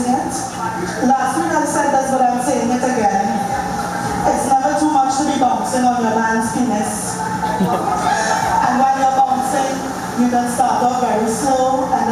it. Last week I said this, but I'm saying it again. It's never too much to be bouncing on your man's penis. And when you're bouncing, you can start off very slow and